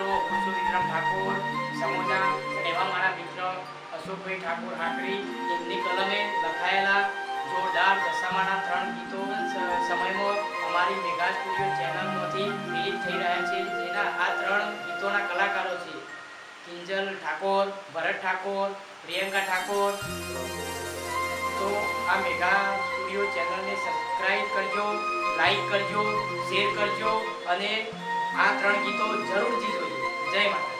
મિત્રો હું છું વિક્રમ ઠાકોર સમોજા અને એવા મારા મિત્ર અશોકભાઈ ઠાકોર આકરી એમની કલમે લખાયેલા જોરદાર દશામાના 3 ગીતો સમયમાં અમારી મેગા સ્ટુડિયો ચેનલમાંથી રિલીઝ થઈ રહ્યા છે, જેના આ 3 ગીતોના કલાકારો છે કિંજલ ઠાકોર, ભરત ઠાકોર, પ્રિયંકા ઠાકોર। તો આ મેગા સ્ટુડિયો ચેનલને સબસ્ક્રાઇબ કરજો, લાઈક કરજો, શેર કરજો અને આ 3 ગીતો જરૂરથી જોઈએ। જય માતા।